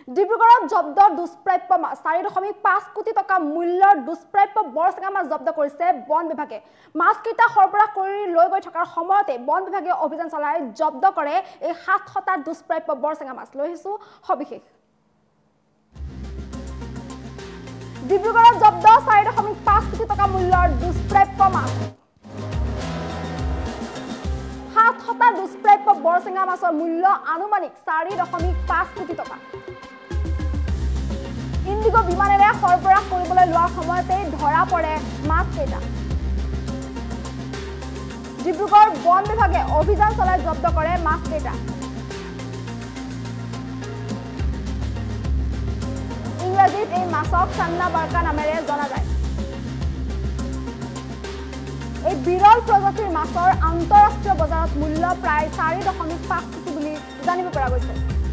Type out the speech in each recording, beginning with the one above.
ডিব্ৰুগড়ত জব্দ দুষ্প্ৰাপ্য মাছ 4.5 কোটি টকা মূল্যৰ দুষ্প্ৰাপ্য বৰচেঙা মাছ জব্দ কৰিছে বন বিভাগে মাছকেইটা সৰবৰাহ কৰি লৈ গৈ থকাৰ সময়তে বন বিভাগে অভিযান চলাই জব্দ কৰে এই 700টা দুষ্প্ৰাপ্য বৰচেঙা মাছ লৈ আহিছো সবিশেষ ডিব্ৰুগড়ত জব্দ 4.5 কোটি টকা মূল্যৰ দুষ্প্ৰাপ্য মাছ 700টা দুষ্প্ৰাপ্য বৰচেঙা মাছৰ মূল্য আনুমানিক 4.5 কোটি টকা ইন্ডিগো বিমানেৰে সৰবৰাহ কৰিবলৈ লোৱাৰ সময়তে ধৰা পৰে মাছকেইটা ডিব্ৰুগড় বন বিভাগে অভিযান চলাই জব্দ কৰে মাছকেইটা ইংৰাজীত এই মাছক চান্না বাৰ্কা নামেৰে জনা যায় এই বিৰল প্ৰজাতিৰ মাছৰ আন্তঃৰাষ্ট্ৰীয় বজাৰত মূল্য প্ৰায় 4.5 কোটি বুলি জানিব পৰা গৈছে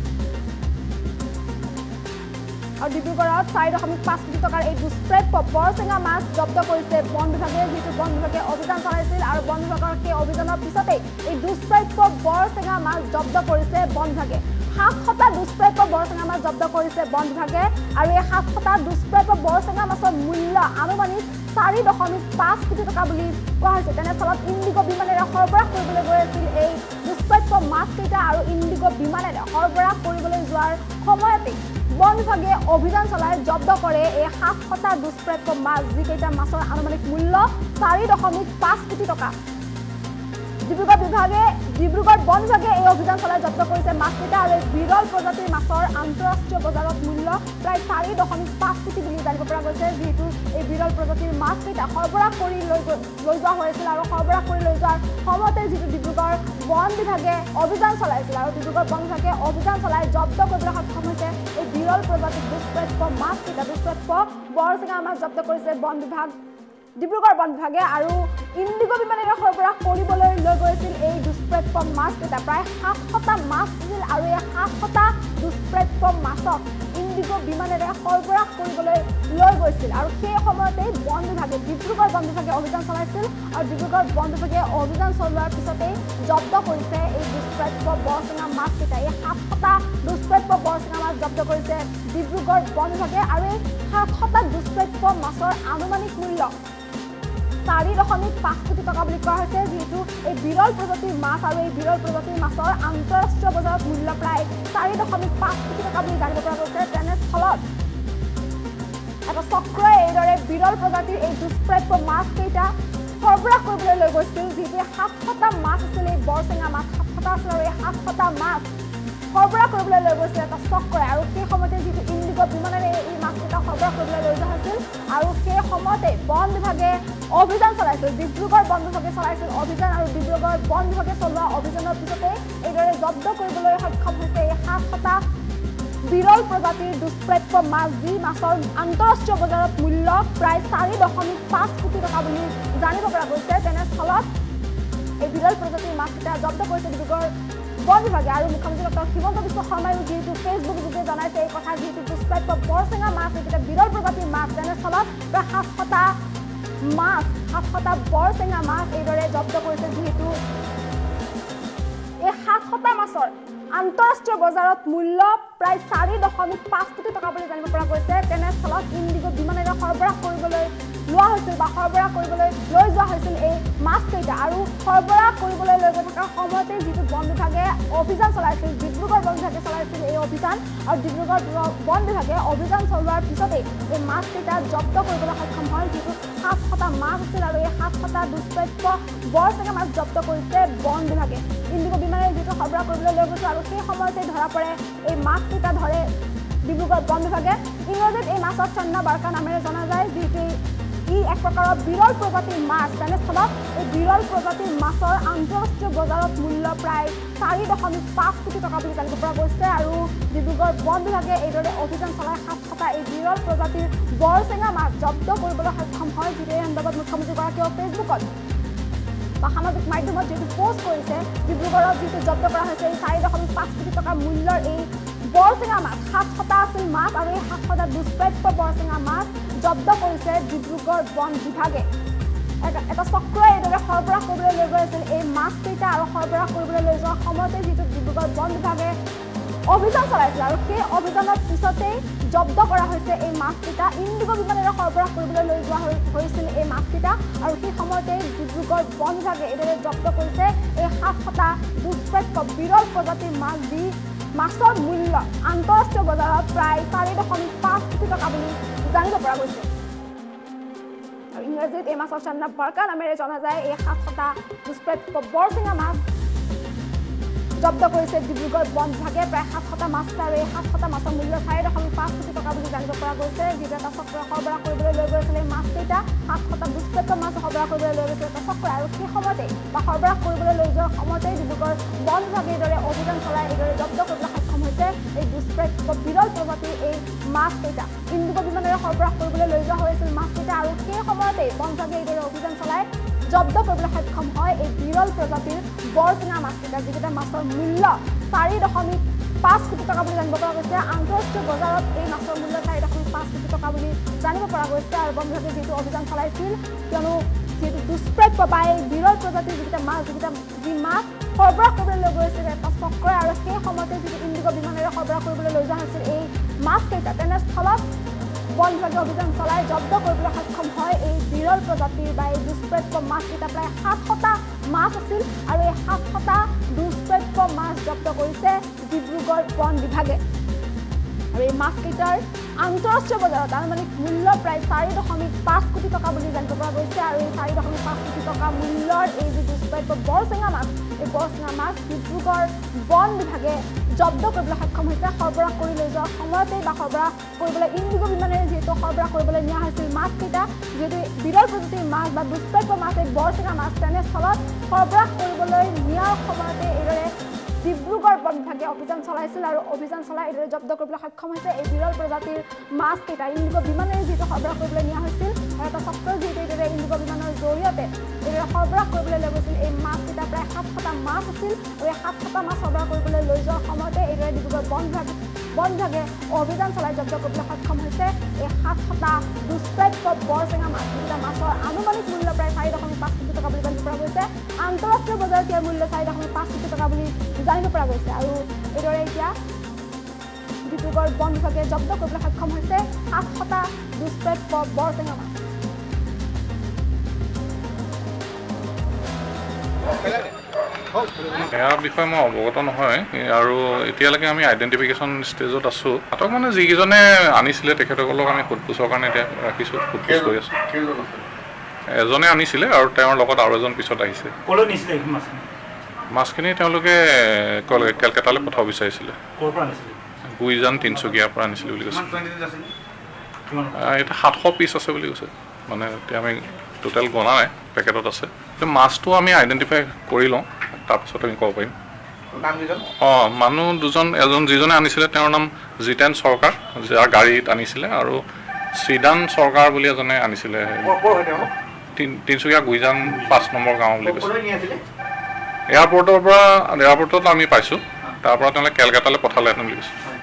আৰু ডিব্ৰুগড়ত 4.5 কোটি টকাৰ এই দুষ্প্ৰাপ্য বৰচেঙা মাছ জব্দ কৰিছে বন বিভাগে যিটো বন বিভাগে অভিযান চলাইছিল আৰু বন বিভাগৰ সেই অভিযানৰ পিছতে এই দুষ্প্ৰাপ্য বৰচেঙা মাছ জব্দ কৰিছে বন বিভাগে 700টা দুষ্প্ৰাপ্য বৰচেঙা মাছ জব্দ কৰিছে বন বিভাগে আৰু এই 700টা দুষ্প্ৰাপ্য বৰচেঙা মাছৰ মূল্য আনুমানিক 4.5 কোটি টকা বুলি কোৱা হৈছে তেনেস্থলত ইন্ডিগো বিমানেৰে সৰবৰাহ কৰিবলৈ গৈ আছিল এই দুষ্প্ৰাপ্য মাছকেইটা আৰু ইন্ডিগো বিমানেৰে সৰবৰাহ কৰিবলৈ যোৱাৰ সময়তে বন বিভাগে অভিযান চলাই জব্দ কৰে এই 700টা দুষ্প্ৰাপ্য মাছ যিকেইটা মাছৰ আনুমানিক মূল্য 4.5 কোটি টকা ডিব্ৰুগড় বন বিভাগে এই অভিযান চলাই জব্দ কৰিছে মাছকেইটা আৰু বিৰল প্ৰজাতিৰ মাছৰ আন্তঃৰাষ্ট্ৰীয় বজাৰত মূল্য প্ৰায় 4.5 কোটি বুলি জানিব পৰা গৈছে যিহেতু এই বিৰল প্ৰজাতিৰ মাছকেইটা সৰবৰাহ কৰি লৈ যোৱা হৈছিল আৰু সৰবৰাহ কৰি লৈ যোৱাৰ সময়তে যিটো ডিব্ৰুগড় বন বিভাগে অভিযান চলাইছিল আৰু ডিব্ৰুগড় বন বিভাগে অভিযান চলাই জব্দ কৰিবলৈ সক্ষম হৈছে এই বিৰল প্ৰজাতিৰ দুষ্প্ৰাপ্য মাছকেইটা দুষ্প্ৰাপ্য বৰচেঙা মাছ জব্দ কৰিছে বন বিভাগ ডিব্ৰুগড় বন বিভাগে আৰু ইন্ডিগো বিমানেৰে সৰবৰাহ কৰিবলৈ লৈ গৈছিল এই দুষ্প্ৰাপ্য মাছকেইটা প্ৰায় 700টা মাছ আছিল আৰু এই 700টা দুষ্প্ৰাপ্য মাছক ইন্ডিগো বিমানেৰে সৰবৰাহ কৰিবলৈ লৈ গৈছিল আৰু সেই সময়তে বন বিভাগে ডিব্ৰুগড় বন বিভাগে অভিযান চলাইছিল আৰু ডিব্ৰুগড় বন বিভাগে অভিযান চলোৱাৰ পিছতে জব্দ কৰিছে এই দুষ্প্ৰাপ্য বৰচেঙা মাছকেইটা এই 700টা দুষ্প্ৰাপ্য বৰচেঙা মাছ জব্দ কৰিছে ডিব্ৰুগড় বন বিভাগে আৰু এই 700টা দুষ্প্ৰাপ্য মাছৰ আনুমানিক মূল্য 4.5 কোটি টকা বুলি কোৱা হৈছে যিহেতু এই বিৰল প্ৰজাতিৰ মাছ আৰু এই বিৰল প্ৰজাতিৰ মাছৰ আন্তঃৰাষ্ট্ৰীয় বজাৰত মূল্য প্ৰায় 4.5 কোটি টকা বুলি জানিব পৰা গৈছে তেনেস্থলত এটা চক্ৰই এইদৰে বিৰল প্ৰজাতিৰ এই দুষ্প্ৰাপ্য মাছকেইটা সৰবৰাহ কৰিবলৈ লৈ গৈছিল যিহেতু 700টা মাছ আছিল এই বৰচেঙা মাছ 700টা আছিল আৰু এই 700টা মাছ সৰবৰাহ কৰিবলৈ লৈ গৈছিল এটা চক্ৰই আৰু সেই সময়তে যিটো ইন্ডিগো বিমানেৰে এই মাছকেইটা সৰবৰাহ কৰিবলৈ লৈ যোৱা হৈছিল আৰু সেই সময়তে বন বিভাগে অভিযান চলাইছিল ডিব্ৰুগড় বন বিভাগে চলাইছিল অভিযান আৰু ডিব্ৰুগড় বন বিভাগে চলোৱা অভিযানৰ পিছতে এইদৰে জব্দ কৰিবলৈ সক্ষম হৈছে এই 700টা বিৰল প্ৰজাতিৰ দুষ্প্ৰাপ্য মাছ যি মাছৰ আন্তঃৰাষ্ট্ৰীয় বজাৰত মূল্য প্ৰায় 4.5 কোটি টকা বুলি জানিব পৰা গৈছে তেনেস্থলত এই বিৰল প্ৰজাতিৰ মাছকেইটা জব্দ কৰিছে ডিব্ৰুগড় বন বিভাগে আৰু মুখ্যমন্ত্ৰী ডক্টৰ হিমন্ত বিশ্ব শৰ্মায়ো যিহেতু ফেচবুক যোগে জনাইছে এই কথা যিহেতু দুষ্প্ৰাপ্য বৰচেঙা মাছ এইকেইটা বিৰল প্ৰজাতিৰ মাছ তেনেস্থলত প্ৰায় 700টা বৰচেঙা মাছ এইদৰে জব্দ কৰিছে যিহেতু এই 700টা মাছৰ আন্তঃৰাষ্ট্ৰীয় বজাৰত মূল্য প্ৰায় 4.5 কোটি টকা বুলি জানিব পৰা গৈছে তেনেস্থলত ইন্ডিগো বিমানেৰে সৰবৰাহ কৰিবলৈ লোৱা হৈছিল বা সৰবৰাহ কৰিবলৈ লৈ যোৱা হৈছিল এই মাছকেইটা আৰু সৰবৰাহ কৰিবলৈ লৈ গৈ থকাৰ সময়তে যিটো বন বিভাগে অভিযান চলাইছিল ডিব্ৰুগড় বন বিভাগে চলাইছিল এই অভিযান আৰু ডিব্ৰুগড় বন বিভাগে অভিযান চলোৱাৰ পিছতে এই মাছকেইটা জব্দ কৰিবলৈ সক্ষম হয় যিটো 700টা মাছ আছিল আৰু এই 700টা দুষ্প্ৰাপ্য বৰচেঙা মাছ জব্দ কৰিছে বন বিভাগে ইন্ডিগো বিমানেৰে যিটো সৰবৰাহ কৰিবলৈ লৈ গৈছে আৰু সেই সময়তে ধৰা পৰে এই মাছকেইটা ধৰে ডিব্ৰুগড় বন বিভাগে ইংৰাজীত এই মাছক চান্না বাৰ্কা নামেৰে জনা যায় যিটো ই এক প্ৰকাৰৰ বিৰল প্ৰজাতিৰ মাছ তেনেস্থলত এই বিৰল প্ৰজাতিৰ মাছৰ আন্তঃৰাষ্ট্ৰীয় বজাৰত মূল্য প্ৰায় 4.5 কোটি টকা বুলি জানিব পৰা গৈছে আৰু ডিব্ৰুগড় বন বিভাগে এইদৰে অভিযান চলাই 700টা এই বিৰল প্ৰজাতিৰ বৰচেঙা মাছ জব্দ কৰিবলৈ সক্ষম হয় যিটো এই সন্দৰ্ভত মুখ্যমন্ত্ৰীগৰাকীয়ে ফেচবুকত বা সামাজিক মাধ্যমত যিটো পোষ্ট কৰিছে ডিব্ৰুগড়ত যিটো জব্দ কৰা হৈছে এই 4.5 কোটি টকা মূল্যৰ এই বৰচেঙা মাছ 700টা আছিল মাছ আৰু এই 700টা দুষ্প্ৰাপ্য বৰচেঙা মাছ জব্দ কৰিছে ডিব্ৰুগড় বন বিভাগে এটা চক্ৰই এইদৰে সৰবৰাহ কৰিবলৈ লৈ গৈছিল এই মাছকেইটা আৰু সৰবৰাহ কৰিবলৈ লৈ যোৱাৰ সময়তে যিটো ডিব্ৰুগড় বন বিভাগে অভিযান চলাইছিল আৰু সেই অভিযানৰ পিছতে জব্দ কৰা হৈছে এই মাছকেইটা ইণ্ডিগো বিমানেৰে সৰবৰাহ কৰিবলৈ লৈ যোৱা হৈছিল এই মাছকেইটা আৰু সেই সময়তে ডিব্ৰুগড় বন বিভাগে এইদৰে জব্দ কৰিছে এই 700টা দুষ্প্ৰাপ্য বিৰল প্ৰজাতিৰ মাছ যি মাছৰ মূল্য আন্তঃৰাষ্ট্ৰীয় বজাৰত প্ৰায় 4.5 কোটি টকা বুলি জানিব পৰা গৈছে আৰু ইংৰাজীত এই মাছৰ চান্না বাৰ্কা নামেৰে জনা যায় এই 700টা দুষ্প্ৰাপ্য বৰচিঙা মাছ জব্দ কৰিছে ডিব্ৰুগড় বন বিভাগে প্ৰায় 700টা মাছ আৰু এই 700টা মাছৰ মূল্য 4.5 কোটি টকা বুলি জানিব পৰা গৈছে যিটো এটা চক্ৰ সৰবৰাহ কৰিবলৈ লৈ গৈছিল এই মাছকেইটা 700টা দুষ্প্ৰাপ্য মাছ সৰবৰাহ কৰিবলৈ লৈ গৈছিল এটা চক্ৰ আৰু সেই সময়তে বা সৰবৰাহ কৰিবলৈ লৈ যোৱাৰ সময়তে ডিব্ৰুগড় বন বিভাগে এইদৰে অভিযান চলাই এইদৰে জব্দ কৰিবলৈ সক্ষম হৈছে এই দুষ্প্ৰাপ্য বিৰল প্ৰজাতিৰ এই মাছকেইটা ইণ্ডিগো বিমানেৰে সৰবৰাহ কৰিবলৈ লৈ যোৱা হৈছিল মাছকেইটা আৰু সেই সময়তে বন বিভাগে এইদৰে অভিযান চলাই জব্দ কৰিবলৈ সক্ষম হয় এই বিৰল প্ৰজাতিৰ বৰচিঙা মাছকেইটা যিকেইটা মাছৰ মূল্য 4.5 কোটি টকা বুলি জানিব পৰা গৈছে আন্তঃৰাষ্ট্ৰীয় বজাৰত এই মাছৰ মূল্য 4.5 কোটি টকা বুলি জানিব পৰা গৈছে আৰু বন বিভাগে যিটো অভিযান চলাইছিল কিয়নো যিটো দুষ্প্ৰাপ্য বা এই বিৰল প্ৰজাতিৰ যিকেইটা মাছ যি মাছ সৰবৰাহ কৰিবলৈ লৈ গৈছিল এটা চক্ৰ আৰু সেই সময়তে যিটো ইণ্ডিগো বিমানেৰে সৰবৰাহ কৰিবলৈ লৈ যোৱা হৈছিল এই মাছকেইটা তেনেস্থলত বন বিভাগে অভিযান চলাই জব্দ কৰিবলৈ সক্ষম হয় এই বিৰল প্ৰজাতিৰ বা এই দুষ্প্ৰাপ্য মাছকেইটা প্ৰায় 700টা মাছ আছিল আৰু এই 700টা দুষ্প্ৰাপ্য মাছ জব্দ কৰিছে ডিব্ৰুগড় বন বিভাগে আৰু এই মাছকেইটাৰ আন্তঃৰাষ্ট্ৰীয় বজাৰত আনুমানিক মূল্য প্ৰায় 4.5 কোটি টকা বুলি জানিব পৰা গৈছে আৰু এই 4.5 কোটি টকা মূল্যৰ এই যি দুষ্প্ৰাপ্য বৰচিঙা মাছ এই বৰচিঙা মাছ ডিব্ৰুগড় বন বিভাগে জব্দ কৰিবলৈ সক্ষম হৈছে সৰবৰাহ কৰি লৈ যোৱাৰ সময়তে বা সৰবৰাহ কৰিবলৈ ইণ্ডিগো বিমানেৰে যিহেতু সৰবৰাহ কৰিবলৈ নিয়া হৈছিল মাছকেইটা যিহেতু বিৰল প্ৰজাতিৰ মাছ বা দুষ্প্ৰাপ্য মাছ এই বৰচিঙা মাছ তেনেস্থলত সৰবৰাহ কৰিবলৈ নিয়াৰ সময়তে এইদৰে ডিব্ৰুগড় বন বিভাগে অভিযান চলাইছিল আৰু অভিযান চলাই এইদৰে জব্দ কৰিবলৈ সক্ষম হৈছে এই বিৰল প্ৰজাতিৰ মাছকেইটা ইণ্ডিগো বিমানেৰে যিহেতু সৰবৰাহ কৰিবলৈ নিয়া হৈছিল আৰু এটা চক্ৰ যিহেতু এইদৰে ইণ্ডিগো বিমানৰ জৰিয়তে এইদৰে সৰবৰাহ কৰিবলৈ লৈ গৈছিল এই মাছকেইটা প্ৰায় 700টা মাছ আছিল আৰু এই 700টা মাছ সৰবৰাহ কৰিবলৈ লৈ যোৱাৰ সময়তে এইদৰে ডিব্ৰুগড় বন বিভাগে অভিযান চলাই জব্দ কৰিবলৈ সক্ষম হৈছে এই 700টা দুষ্প্ৰাপ্য বৰচিঙা মাছ যিকেইটা মাছৰ আনুমানিক মূল্য প্ৰায় 4.5 কোটি টকা বুলি জানিব পৰা গৈছে আন্তঃৰাষ্ট্ৰীয় বজাৰত ইয়াৰ মূল্য 4.5 কোটি টকা বুলি জানিব পৰা গৈছে আৰু এইদৰে এতিয়া ডিব্ৰুগড় বন বিভাগে জব্দ কৰিবলৈ সক্ষম হৈছে 700টা দুষ্প্ৰাপ্য বৰচিঙা মাছ ইয়াৰ বিষয়ে মই অৱগত নহয় আৰু এতিয়ালৈকে আমি আইডেণ্টিফিকেশ্যন ষ্টেজত আছোঁ সিহঁতক মানে যিকেইজনে আনিছিলে তেখেতসকলক আমি সোধপোছৰ কাৰণে এতিয়া ৰাখিছোঁ সোধপোছ কৰি আছোঁ এজনে আনিছিলে আৰু তেওঁৰ লগত আৰু এজন পিছত আহিছে মাছখিনি তেওঁলোকে কেলকাতালৈ পঠাব বিচাৰিছিলে গুইজান তিনিচুকীয়াৰ পৰা আনিছিলে বুলি কৈছে এতিয়া 700 পিচ আছে বুলি কৈছে মানে এতিয়া আমি টোটেল গণা নাই পেকেটত আছে মাছটো আমি আইডেণ্টিফাই কৰি লওঁ তাৰপিছত আমি ক'ব পাৰিম মানুহ দুজন এজন যিজনে আনিছিলে তেওঁৰ নাম জিতেন চৰকাৰ যাৰ গাড়ীত আনিছিলে আৰু শ্ৰীদান চৰকাৰ বুলি এজনে আনিছিলে তিনিচুকীয়া গুইজান 5 নম্বৰ গাঁও বুলি কৈছে এয়াৰপৰ্টত আমি পাইছোঁ তাৰ পৰা তেওঁলোকে কেলকাতালৈ পঠালেহেঁতেন বুলি কৈছে